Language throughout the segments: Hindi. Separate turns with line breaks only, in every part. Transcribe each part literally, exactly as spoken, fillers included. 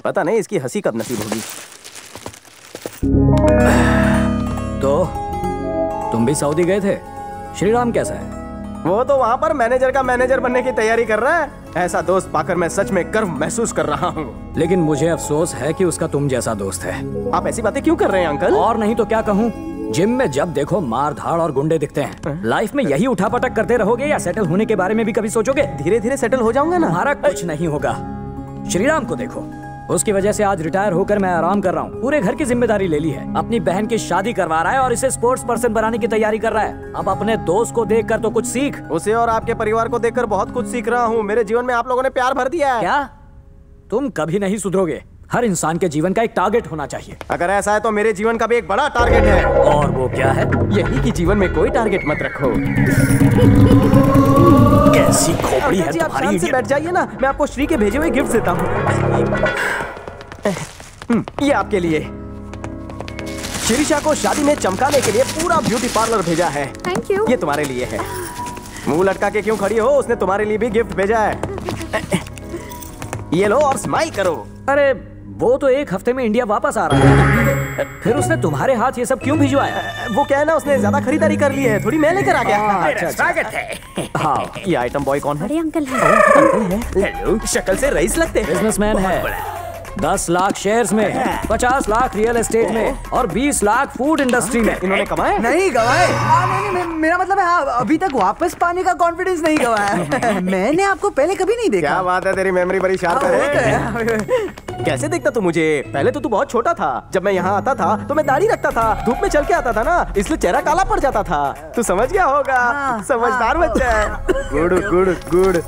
पता नहीं इसकी हंसी कब नसीब होगी।
तो तुम भी सऊदी गए थे? श्रीराम कैसा है?
वो तो वहाँ पर मैनेजर का मैनेजर बनने की तैयारी कर रहा है। ऐसा दोस्त पाकर मैं सच में गर्व महसूस कर रहा हूँ।
लेकिन मुझे अफसोस है कि उसका तुम जैसा दोस्त है।
आप ऐसी बातें क्यों कर रहे हैं अंकल?
और नहीं तो क्या कहूँ, जिम में जब देखो मार धाड़ और गुंडे दिखते हैं। लाइफ में यही उठापटक करते रहोगे या सेटल होने के बारे में भी कभी सोचोगे?
धीरे धीरे सेटल हो जाऊंगा ना।
तुम्हारा कुछ नहीं होगा। श्रीराम को देखो, उसकी वजह से आज रिटायर होकर मैं आराम कर रहा हूँ। पूरे घर की जिम्मेदारी ले ली है, अपनी बहन की शादी करवा रहा है और इसे स्पोर्ट्स पर्सन बनाने की तैयारी कर रहा है। अब अपने दोस्त को देखकर तो कुछ सीख।
उसे और आपके परिवार को देखकर बहुत कुछ सीख रहा हूँ। मेरे जीवन में आप लोगों ने प्यार भर दिया है।
क्या? तुम कभी नहीं सुधरोगे। हर इंसान के जीवन का एक टारगेट होना चाहिए।
अगर ऐसा है तो मेरे जीवन का भी एक बड़ा टारगेट है।
और वो क्या है?
यही कि जीवन में कोई टारगेट मत रखो।
कैसी खोपड़ी है
जी, आप
तुम्हारी।
शांत से बैठ जाइए ना, मैं आपको श्री के भेजे हुए गिफ्ट देता हूँ। ये आपके लिए। शिरीषा को शादी में चमकाने के लिए पूरा ब्यूटी पार्लर भेजा है।
Thank you.
ये तुम्हारे लिए है। मुंह लटका के क्यों खड़ी हो? उसने तुम्हारे लिए भी गिफ्ट भेजा है। ये लो और स्माइल करो।
अरे वो तो एक हफ्ते में इंडिया वापस आ रहा है, फिर उसने तुम्हारे हाथ ये सब क्यों भिजवाया?
वो क्या है ना, उसने ज्यादा खरीदारी कर ली है, थोड़ी मैं लेकर आ गया।
अच्छा,
स्वागत है।
हाँ, ये आइटम बॉय कौन है?
बड़े अंकल हैं।
हेलो, शक्ल से रईस लगते हैं।
बिजनेसमैन है। दस लाख शेयर्स में, पचास लाख रियल एस्टेट में और बीस लाख फूड इंडस्ट्री में।
इन्होंने कमाए?
नहीं गवाए। नहीं, नहीं, मेरा मतलब है हाँ, अभी तक वापस पाने का कॉन्फिडेंस नहीं गवाया। मैंने आपको पहले कभी नहीं देखा।
क्या बात है, तेरी मेमोरी बड़ी शार्प है। कैसे देखता तू मुझे? पहले तो तू बहुत छोटा था। जब मैं यहाँ आता था तो मैं दाढ़ी रखता था, धूप में चल के आता था ना, इसलिए चेहरा काला पड़ जाता था। तू समझ गया होगा।
हाँ,
समझदार बच्चा है। Good good good.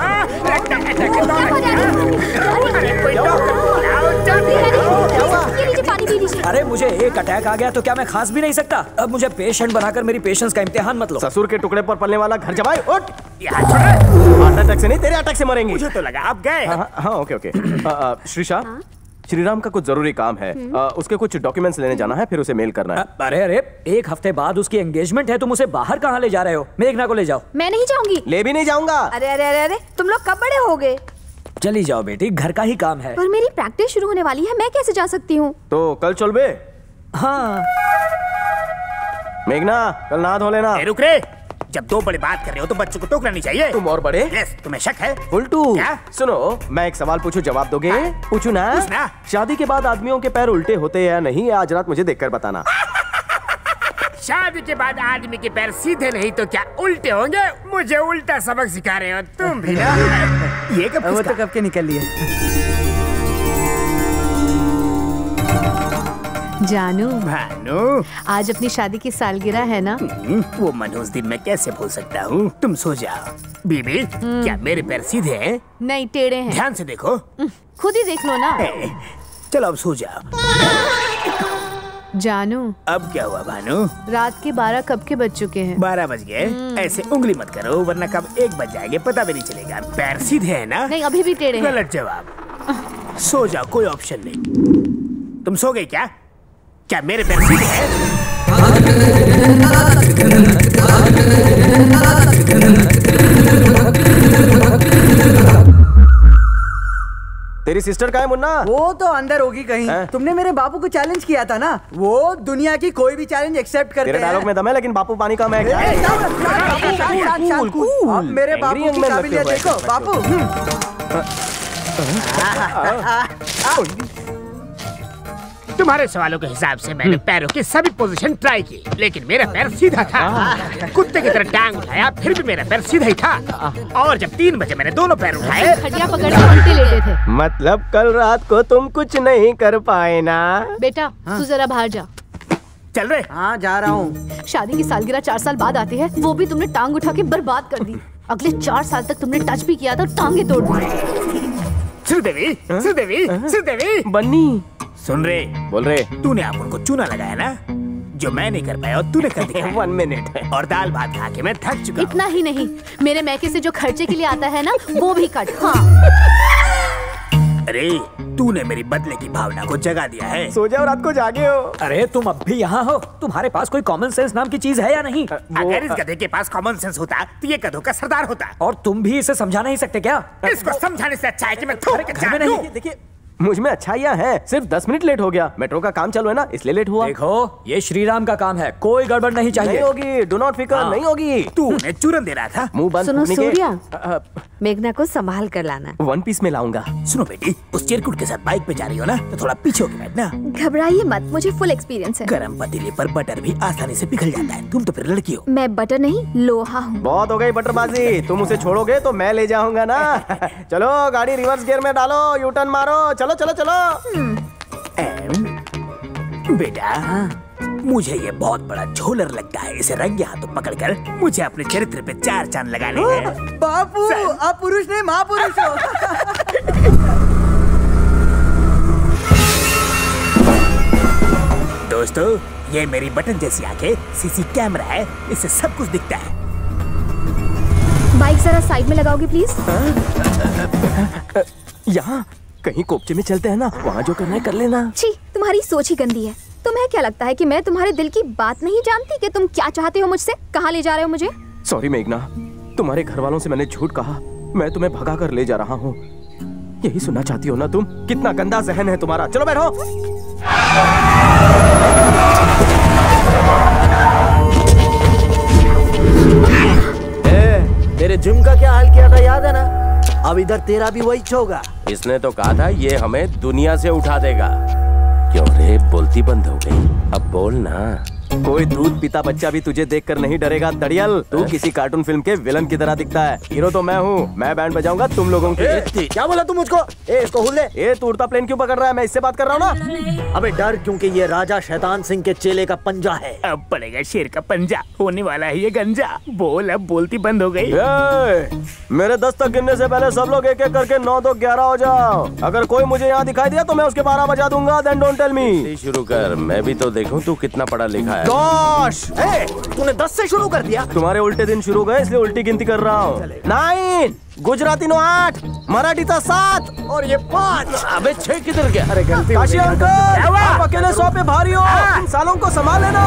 अरे मुझे एक अटैक आ गया तो क्या मैं खांस भी नहीं सकता? अब मुझे पेशेंट बनाकर मेरी पेशेंस का इम्तिहान मत लो।
ससुर के टुकड़े पर पलने वाला घर जमाई, उठ। हार्ट अटैक से नहीं, तेरे अटैक से मरेंगे।
मुझे तो लगा आप गए।
हाँ, हाँ, ओके ओके। श्रीषा, श्रीराम का कुछ जरूरी काम है। आ, उसके कुछ डॉक्यूमेंट्स लेने जाना है, फिर उसे मेल करना है।
अरे अरे, एक हफ्ते बाद उसकी एंगेजमेंट है, तुम उसे बाहर कहाँ ले जा रहे हो? मेघना को ले जाओ।
मैं नहीं जाऊंगी।
ले भी नहीं जाऊंगा।
अरे अरे अरे अरे, तुम लोग कब बड़े हो गए?
चली जाओ बेटी, घर का ही काम है।
पर मेरी प्रैक्टिस शुरू होने वाली है, मैं कैसे जा सकती हूँ?
तो कल चल बे।
हाँ
मेघना, कल नहा धो लेना।
रुक रे, जब दो बड़े बात कर रहे हो तो बच्चों को टोकना नहीं चाहिए।
तुम और बड़े?
यस, तुम्हें शक है?
उल्टू।
क्या?
सुनो, मैं एक सवाल पूछूं, जवाब दोगे? पूछू ना?
पूछना।
शादी के बाद आदमियों के पैर उल्टे होते हैं या नहीं? आज रात मुझे देखकर बताना।
शादी के बाद आदमी के पैर सीधे नहीं तो क्या उल्टे होंगे? मुझे उल्टा सबक सिखा रहे हो तुम भी ना। ये कब?
वो तो कब के निकल लिए।
जानू,
भानु,
आज अपनी शादी की सालगिरह है ना?
वो मनहूस दिन मैं कैसे भूल सकता हूँ। तुम सो जाओ। बीबी, क्या मेरे पैर सीधे हैं?
नहीं, टेढ़े हैं।
ध्यान से देखो।
खुद ही देख लो ना।
ए, चलो अब सो जाओ।
जानू,
अब क्या हुआ भानु?
रात के बारह कब के बज चुके हैं?
बारह बज गए। ऐसे उंगली मत करो वरना कब एक बज जाएंगे पता भी नहीं चलेगा। पैर सीधे हैं ना?
नहीं, अभी भी टेढ़े हैं।
गलत जवाब। सो जाओ, कोई ऑप्शन नहीं। तुम सो गए क्या? क्या मेरे पैर सीधे हैं?
तेरी सिस्टर कहाँ है मुन्ना?
वो तो अंदर होगी कहीं।
है? तुमने
तुमने मेरे बापू को चैलेंज किया था ना, वो दुनिया की कोई भी चैलेंज एक्सेप्ट करते
तेरे डायलॉग में दम है, लेकिन बापू पानी कम है क्या?
ए, शांत, शांत, शांत, शांत, शांत,
कूल,
अब मेरे
एंग्री
बापू
यंग
की
मैन
काबिलियत
लगते हो
देखो।
भाई,
बापू
तुम्हारे सवालों के हिसाब से मैंने पैरों की सभी पोजीशन ट्राई की, लेकिन मेरा पैर सीधा था। कुत्ते की तरह टांग उठाया, फिर भी मेरा पैर सीधा ही था। और जब तीन बजे मैंने दोनों पैर उठाए,
खटिया पकड़ के उल्टे लेटे थे।
मतलब कल रात को तुम कुछ नहीं कर पाए ना?
बेटा, तू जरा बाहर जा।
चल रहे।
हाँ, जा रहा हूँ।
शादी की सालगिरह चार साल बाद आती है, वो भी तुमने टांग उठा के बर्बाद कर दी। अगले चार साल तक तुमने टच भी किया था, टांगे तोड़ दी।
श्रीदेवी, श्रीदेवी, श्रीदेवी,
बन्नी,
सुन रे,
बोल रे।
तूने आप उनको चूना लगाया ना, जो मैं नहीं कर पाया और तूने कर दिया।
One minute.
और दाल भात खा के मैं थक चुका हूँ।
इतना ही नहीं, मेरे मैके से जो खर्चे के लिए आता है ना, वो भी कट। हाँ।
अरे, तूने मेरी बदले की भावना को जगा दिया है।
सो जाओ, रात को जागे हो।
अरे तुम अब भी यहाँ हो? तुम्हारे पास कोई कॉमन सेंस नाम की चीज है या नहीं?
अगर इस गधे के पास कॉमन सेंस होता तो ये गधों का सरदार होता।
और तुम भी इसे समझा नहीं सकते क्या?
इसको समझाने से अच्छा है कि मैं थूक के
घर
जान
में
दूं।
नहीं।
देखिए, मुझ में अच्छाइयाँ हैं, सिर्फ दस मिनट लेट हो गया। मेट्रो का काम चालू है ना, इसलिए लेट हुआ।
देखो, ये श्रीराम का काम है, कोई गड़बड़ नहीं चाहिए।
नहीं होगी, डू नॉट फिकर, नहीं होगी।
तू उन्हें चूरन दे रहा था।
मुंह बंद।
सुनो सूर्या,
अ, अ,
मेघना को संभाल कर लाना।
वन पीस में लाऊंगा।
सुनो बेटी, उस चिरकुट के साथ बाइक पे जा रही हो ना, तो थोड़ा पीछे होके बैठना।
घबराइए मत, मुझे फुल एक्सपीरियंस है।
गरम पतीले पर बटर भी आसानी से पिघल जाता है। तुम तो फिर लड़की हो।
मैं बटर नहीं, लोहा हूँ।
बहुत हो गई बटरबाजी, तुम उसे छोड़ोगे तो मैं ले जाऊंगा ना। चलो गाड़ी रिवर्स गियर में डालो, यू टर्न मारो, चलो चलो चलो।
बेटा, मुझे ये बहुत बड़ा झोलर लगता है। इसे रंगे हाथों पकड़कर मुझे अपने चरित्र पे चार चांद लगाने हैं।
बापू, आप पुरुष नहीं महापुरुष हो।
दोस्तों, ये मेरी बटन जैसी आंखें सीसी कैमरा है, इससे सब कुछ दिखता है।
बाइक जरा साइड में लगाओगे प्लीज?
यहाँ कहीं कोपचे में चलते हैं ना, वहाँ जो करना है कर लेना।
छी, तुम्हारी सोच ही गंदी है। तुम्हें क्या लगता है कि मैं तुम्हारे दिल की बात नहीं जानती कि तुम क्या चाहते हो मुझसे? कहाँ ले जा रहे हो मुझे?
सॉरी मेघना, तुम्हारे घर वालों से मैंने झूठ कहा। मैं तुम्हें भगा कर ले जा रहा हूँ। यही सुनना चाहती हो ना तुम? कितना गंदा जहन है तुम्हारा। चलो बैठो।
ए, तेरे जिम का क्या हाल किया था याद है ना? अब इधर तेरा भी वही होगा।
इसने तो कहा था ये हमें दुनिया से उठा देगा। क्यों रे, बोलती बंद हो गई? अब बोल ना।
कोई दूध पीता बच्चा भी तुझे देखकर नहीं डरेगा दड़ियल। तू किसी कार्टून फिल्म के विलन की तरह दिखता है। हीरो तो मैं हूँ। मैं बैंड बजाऊंगा तुम लोगों की।
क्या बोला तू मुझको? ए, इसको हुल दे।
ए, तू उड़ता प्लेन क्यों पकड़ रहा है? मैं इससे बात कर रहा हूँ ना।
अबे डर, क्योंकि ये राजा शैतान सिंह के चेले का पंजा है।
अब पड़ेगा शेर का पंजा। होने वाला है ये गंजा। बोल, अब बोलती बंद हो गई।
ए, मेरे दस तक गिनने से पहले सब लोग एक एक करके नौ दो ग्यारह हो जाओ। अगर कोई मुझे यहाँ दिखाई दिया तो मैं उसके बारह बजा दूंगा। Then don't tell me.
शुरू कर, मैं भी तो देखूं तू कितना पढ़ा लिखा है।
दोष,
ए, तूने दस से शुरू कर दिया।
तुम्हारे उल्टे दिन शुरू गए इसलिए उल्टी गिनती कर रहा हूँ। नाइन, गुजराती नो आठ, मराठी था सात और ये पाँच।
अबे छह किधर गया?
अरे गलती काशी अंकल, आप अकेले सौ पे भारी हो। इन सालों को संभाल लेना।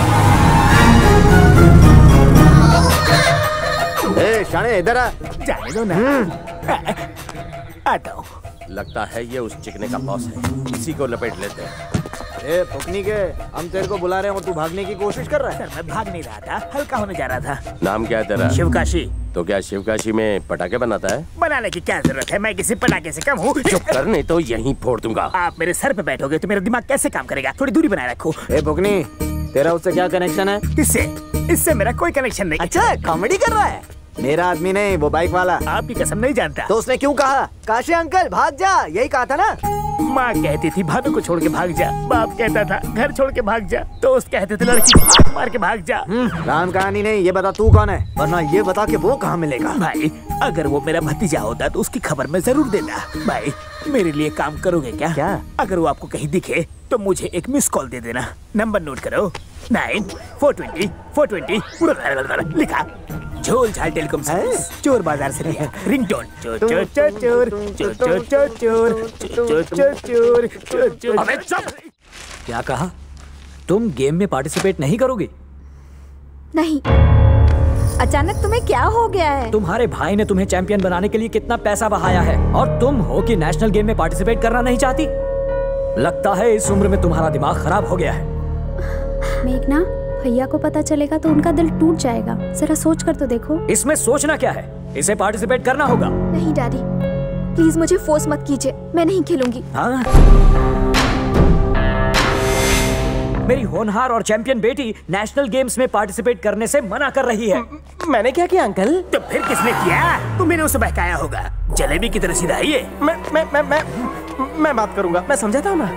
ए, शाणे इधर आ।
जाने दो ना। आता हूँ।
लगता है ये उस चिकने का बॉस है। इसी को लपेट लेते हैं।
ए, फुकनी के, हम तेरे को बुला रहे हैं और तू भागने की कोशिश कर रहा है।
सर, मैं भाग नहीं रहा था, हल्का होने जा रहा था।
नाम क्या है तेरा?
शिवकाशी।
तो क्या शिवकाशी में पटाखे बनाता है?
बनाने की क्या जरूरत है? मैं किसी पटाखे से कम हूँ।
चुप कर, नहीं तो यहीं फोड़ दूंगा।
आप मेरे सर पे बैठोगे तो मेरा दिमाग कैसे काम करेगा? थोड़ी दूरी बनाए रखो।
ए फुकनी, तेरा उससे क्या कनेक्शन है?
इससे इससे मेरा कोई कनेक्शन नहीं।
अच्छा, कॉमेडी कर रहा है। मेरा आदमी नहीं, वो बाइक वाला।
आपकी कसम नहीं जानता।
तो उसने क्यों कहा काशी अंकल भाग जा? यही कहा था ना।
माँ कहती थी भाभी को छोड़ के भाग जा। बाप कहता था घर छोड़ के भाग जा। दोस्त कहते थे लड़की को हाथ मार के भाग जा।
राम कहानी नहीं, ये बता तू कौन है, वरना ये बता के वो कहाँ मिलेगा।
भाई, अगर वो मेरा भतीजा होता तो उसकी खबर मैं जरूर देता। भाई, मेरे लिए काम करोगे क्या?
क्या?
अगर वो आपको कहीं दिखे तो मुझे एक मिस कॉल दे देना। नंबर नोट करो, nine four twenty four twenty लिखा। झोल झाल टेलीकॉम सर्विस, चोर बाजार से लिया। रिंगटोन चोर चोर चोर चोर चोर चोर चोर चोर चोर चोर चोर चोर चोर।
अबे चुप! क्या कहा? तुम गेम में पार्टिसिपेट नहीं करोगी?
नहीं। अचानक तुम्हें क्या हो गया है?
तुम्हारे भाई ने तुम्हें चैंपियन बनाने के लिए कितना पैसा बहाया है और तुम हो कि नेशनल गेम में पार्टिसिपेट करना नहीं चाहती? लगता है इस उम्र में तुम्हारा दिमाग खराब हो गया है।
मेघना, भैया को पता चलेगा तो उनका दिल टूट जाएगा। जरा सोच कर तो देखो।
इसमें सोचना क्या है? इसे पार्टिसिपेट करना होगा।
नहीं डैडी, प्लीज मुझे फोर्स मत कीजिए, मैं नहीं खेलूंगी।
हाँ? मेरी होनहार और चैंपियन बेटी नेशनल गेम्स में पार्टिसिपेट करने से मना कर रही है।
मैंने क्या किया अंकल?
तो फिर किसने किया? तुमने उसे बहकाया होगा। जलेबी की तरह सीधा ही है।
मैं मैं मैं मैं मैं बात करूंगा, मैं समझाता हूँ ना।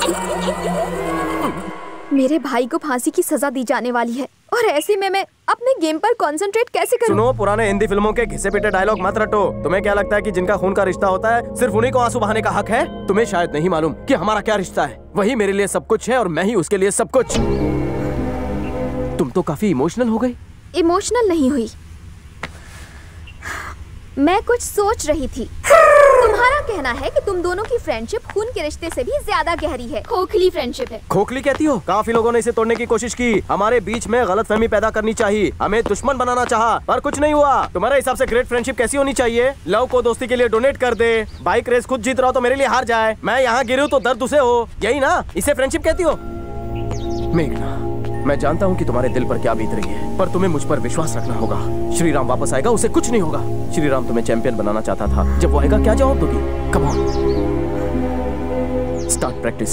मेरे भाई को फांसी की सजा दी जाने वाली है और ऐसे में मैं अपने गेम पर कंसंट्रेट कैसे करूं?
सुनो, पुराने हिंदी फिल्मों के घिसे पिटे डायलॉग मत रटो। तुम्हें क्या लगता है कि जिनका खून का रिश्ता होता है सिर्फ उन्हीं को आंसू बहाने का हक है? तुम्हें शायद नहीं मालूम कि हमारा क्या रिश्ता है। वही मेरे लिए सब कुछ है और मैं ही उसके लिए सब कुछ। तुम तो काफी इमोशनल हो गई।
इमोशनल नहीं हुई, मैं कुछ सोच रही थी। तुम
तुम्हारा कहना है कि तुम दोनों की फ्रेंडशिप खून के रिश्ते से भी ज्यादा गहरी है, खोखली फ्रेंडशिप है।
खोखली कहती हो? काफी लोगों ने इसे तोड़ने की कोशिश की, हमारे बीच में गलतफहमी पैदा करनी चाहिए, हमें दुश्मन बनाना चाहा, पर कुछ नहीं हुआ। तुम्हारे हिसाब से ग्रेट फ्रेंडशिप कैसी होनी चाहिए? लव को दोस्ती के लिए डोनेट कर दे, बाइक रेस खुद जीत रहा हो तो मेरे लिए हार जाए, मैं यहाँ गिरूं तो दर्द उसे हो, यही ना? इसे फ्रेंडशिप कहती हो? मेघना, मैं जानता हूँ कि तुम्हारे दिल पर क्या बीत रही है, पर तुम्हें मुझ पर विश्वास रखना होगा। श्री राम वापस आएगा, उसे कुछ नहीं होगा। श्री राम तुम्हें चैंपियन बनाना चाहता था, जब वो आएगा क्या जवाब दोगी? Come on, start practice.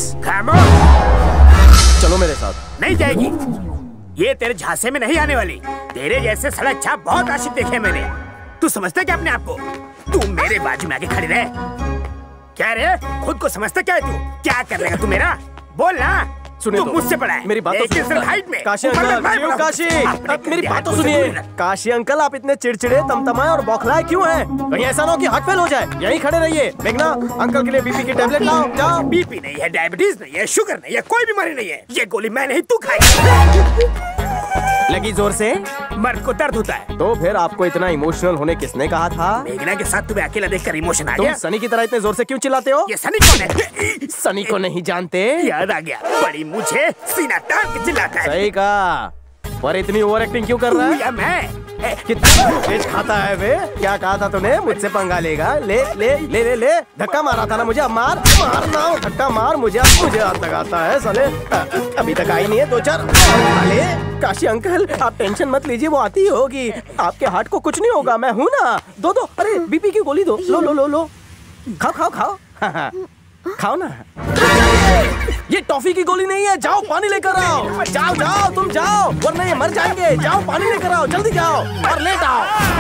चलो मेरे साथ।
नहीं जाएगी, ये तेरे झांसे में नहीं आने वाली। तेरे जैसे सड़क छाप बहुत आशिक देखे मैंने। तू समझता क्या अपने आप को? तू मेरे बाजू में आके खड़ी रहे। क्या रे, खुद को समझता क्या है तू? क्या कर लेगा तू मेरा? बोल ना।
सुनिए तो,
मुझसे पड़ा है
मेरी बात तो सुनिए।
हाइट में
काशी अंकल, शिव काशी, अब मेरी बात तो सुनिए। काशी अंकल, आप इतने चिड़चिड़े, तमतमाए और बौखलाए क्यों हैं? कहीं ऐसा ना हो कि हार्ट फेल हो जाए। यहीं खड़े रहिए। मेघना, अंकल के लिए बीपी की टेबलेट लाओ, जाओ।
बीपी नहीं है, डायबिटीज नहीं है, शुगर नहीं है, कोई बीमारी नहीं है। ये गोली मैं नहीं, तू खाएगा।
लगी जोर से?
मर्द को दर्द होता है।
तो फिर आपको इतना इमोशनल होने किसने कहा था?
मेघना के साथ तुम्हें अकेला देखकर इमोशन आ
तुम
गया।
सनी की तरह इतने जोर से क्यों चिल्लाते हो?
ये सनी कौन है?
सनी को नहीं जानते?
याद आ गया, बड़ी मुझे सीना तान के चिल्लाता है।
सही कहा, पर इतनी ओवर एक्टिंग क्यों कर रहा है?
या मैं
कितना तेज खाता है वे? क्या कहा था तूने? मुझसे पंगा लेगा? ले ले ले ले ले धक्का मारा था ना मुझे, अब मार मार ना, धक्का मार मुझे, अब मुझे हाथ लगाता है साले। अभी तक आई नहीं है, दो चार अरे काशी अंकल, आप टेंशन मत लीजिए, वो आती होगी। आपके हार्ट को कुछ नहीं होगा, मैं हूँ ना। दो दो, अरे बीपी की गोली दो, लो लो लो लो, खाओ खाओ खाओ खाओ ना। ये टॉफी की गोली नहीं है, जाओ पानी लेकर आओ। जाओ जाओ, तुम जाओ, वरना ये मर जाएंगे। जाओ पानी लेकर आओ, जल्दी जाओ और लेट आओ।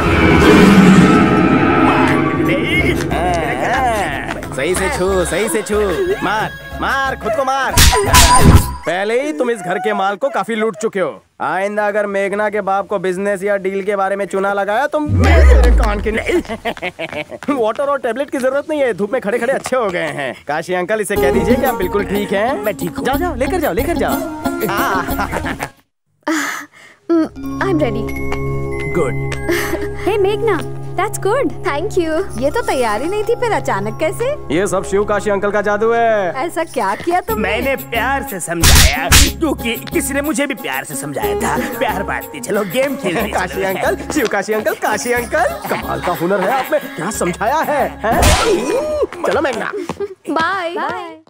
सही से छू, सही से छू, मार मार, खुद को मार। पहले ही तुम इस घर के माल को काफी लूट चुके हो। आइंदा अगर मेघना के बाप को बिजनेस या डील के बारे में चुना लगाया तो मेरे कान के नहीं। वाटर और टेबलेट की जरूरत नहीं है, धूप में खड़े खड़े अच्छे हो गए हैं। काशी अंकल, इसे कह दीजिए कि आप बिल्कुल ठीक हैं।
मैं ठीक हूँ।
जाओ जाओ, लेकर जाओ लेकर जाओ।
I am ready.
Good.
Hey मेघना, दैट्स गुड, थैंक यू।
ये तो तैयारी नहीं थी, फिर अचानक कैसे?
ये सब शिव काशी अंकल का जादू है।
ऐसा क्या किया तुमने?
मैंने प्यार से समझाया, क्योंकि किसी ने मुझे भी प्यार से समझाया था। प्यार बांटते चलो, गेम खेलते चलो।
Kashi uncle, Shiv Kashi uncle, Kashi uncle, कमाल का हुनर है आप में। क्या समझाया है, है? चलो मेघना,
बाय बाय।